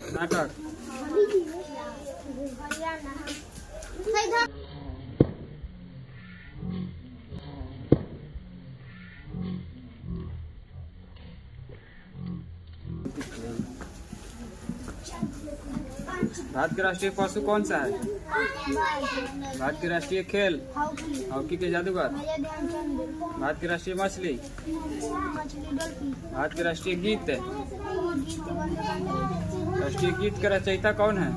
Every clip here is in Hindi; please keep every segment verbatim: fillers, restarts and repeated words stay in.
नाटक। भारत के राष्ट्रीय पशु कौन सा है? भारत के राष्ट्रीय खेल हॉकी के जादूगर। भारत की राष्ट्रीय मछली। भारत के राष्ट्रीय गीत। राष्ट्रीय गीत का रचयिता कौन है?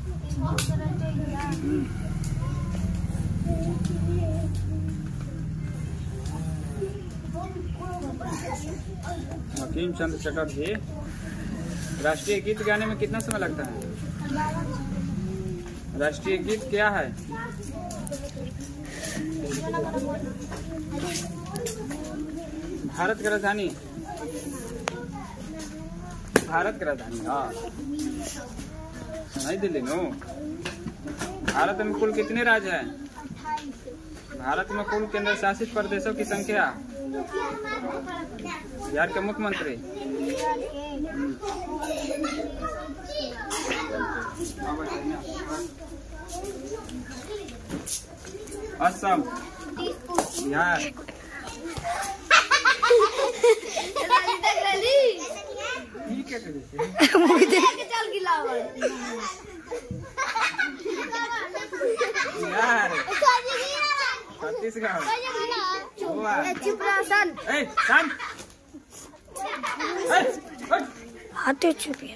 बंकिम चंद्र चटर्जी। राष्ट्रीय गीत गाने में कितना समय लगता है? राष्ट्रीय गीत क्या है? भारत की राजधानी। भारत की राजधानी हाँ नई दिल्ली नो। भारत में कुल कितने राज्य हैं? भारत में कुल केंद्र शासित प्रदेशों की संख्या। बिहार के मुख्यमंत्री। असम। बिहार। बिहार। छत्तीसगढ़। गोवा। हाथे चुपिया।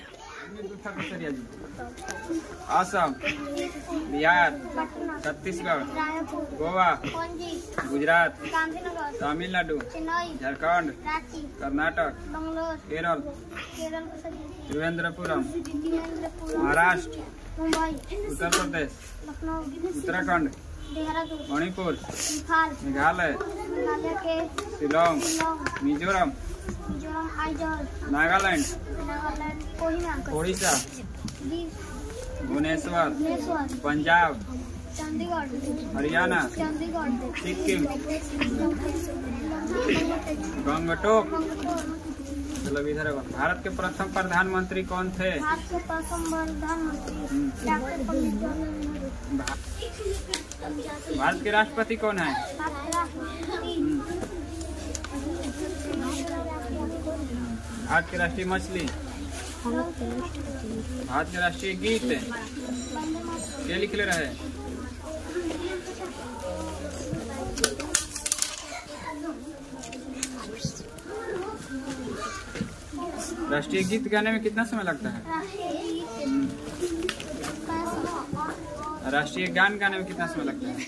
असम, बिहार, छत्तीसगढ़, गोवा, गुजरात, तमिलनाडु, झारखंड, कर्नाटक, केरल, त्रिवेंद्रपुरम, महाराष्ट्र, उत्तर प्रदेश, उत्तराखंड, मणिपुर, मेघालय, शिलोंग, मिजोरम, नागालैंड, ओडिशा, भुवनेश्वर, पंजाब, हरियाणा, सिक्किम, गंगटोक। मतलब इधर भारत के प्रथम प्रधानमंत्री कौन थे? भारत के राष्ट्रपति कौन है? भारत के राष्ट्रीय मछली। भारत के राष्ट्रीय गीत क्या लिखले रहे? राष्ट्रीय गीत गाने में कितना समय लगता है? राष्ट्रीय गान गाने में कितना समय लगता है?